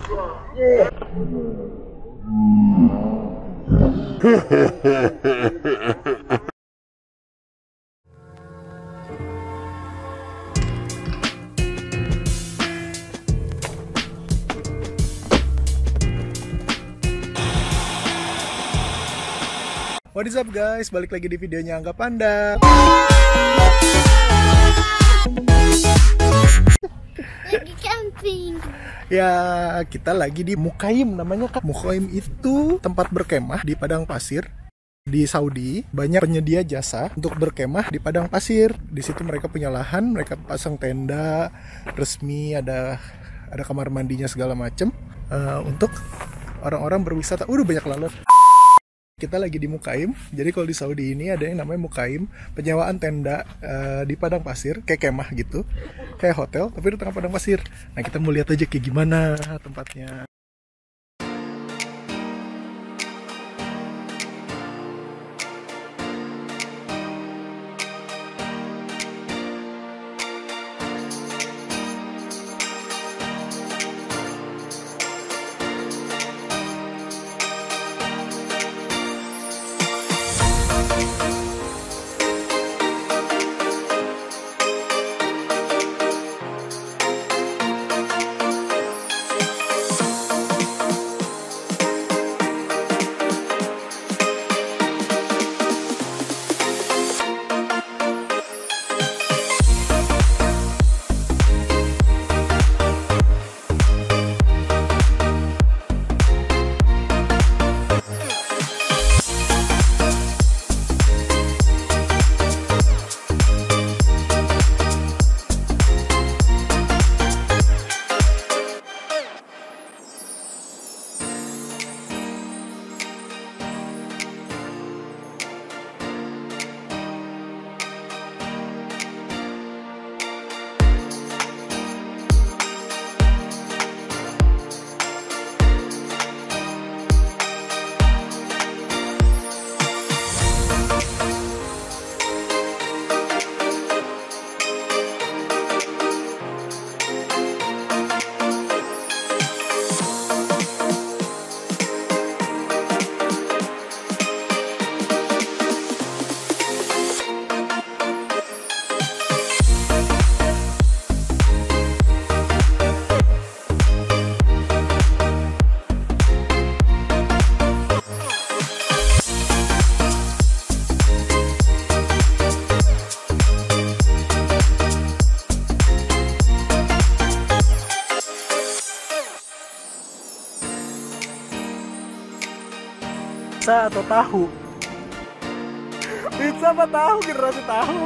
What is up guys, balik lagi di videonya Angga Panda. Lagi camping. Ya, kita lagi di mukhayam namanya kan. Mukhayam itu tempat berkemah di padang pasir di Saudi. Banyak penyedia jasa untuk berkemah di padang pasir. Di situ mereka punya lahan, mereka pasang tenda resmi, ada kamar mandinya segala macem untuk orang-orang berwisata. Udah banyak lalat. Kita lagi di mukhayam. Jadi kalau di Saudi ini ada yang namanya mukhayam, penyewaan tenda di padang pasir, kayak kemah gitu, kayak hotel tapi di tengah padang pasir. Nah, kita mau lihat aja kayak gimana tempatnya. Pizza atau tahu? Pizza apa tahu? Generasi tahu.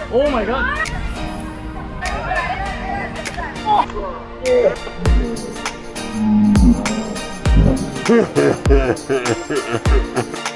Oh my god. Oh.